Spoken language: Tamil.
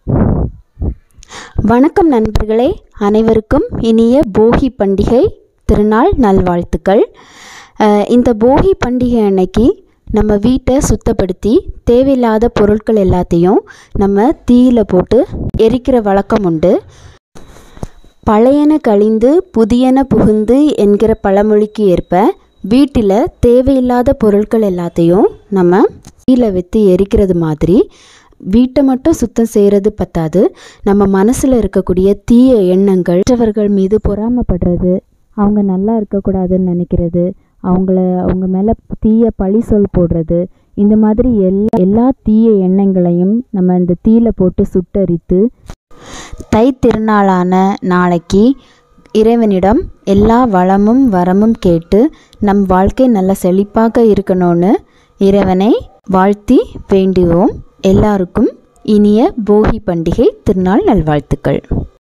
வணக்கம் நண்பர்களே, அனைவருக்கும் இனிய போகி பண்டிகை திருநாள் நல்வாழ்த்துக்கள். இந்த போகி பண்டிகை அன்னைக்கு நம்ம வீட்டை சுத்தப்படுத்தி தேவையில்லாத பொருட்கள் எல்லாத்தையும் நம்ம தீயில போட்டு எரிக்கிற வழக்கம் உண்டு. பழையன கழிந்து புதியன புகுந்து என்கிற பழமொழிக்கு ஏற்ப வீட்டில் தேவையில்லாத பொருட்கள் எல்லாத்தையும் நம்ம தீயில வைத்து எரிக்கிறது மாதிரி வீட்டை மட்டும் சுத்தம் செய்கிறது பத்தாது, நம்ம மனசில் இருக்கக்கூடிய தீய எண்ணங்கள், மற்றவர்கள் மீது பொறாமைப்படுறது, அவங்க நல்லா இருக்கக்கூடாதுன்னு நினைக்கிறது, அவங்க மேலே தீய பழி சொல் போடுறது, இந்த மாதிரி எல்லா தீய எண்ணங்களையும் நம்ம இந்த தீயில போட்டு சுட்டரித்து தை திருநாளான நாளைக்கு இறைவனிடம் எல்லா வளமும் வரமும் கேட்டு நம் வாழ்க்கை நல்ல செழிப்பாக இருக்கணும்னு இறைவனை வாழ்த்தி வேண்டுவோம். எல்லாருக்கும் இனிய போகி பண்டிகை திருநாள் நல்வாழ்த்துக்கள்.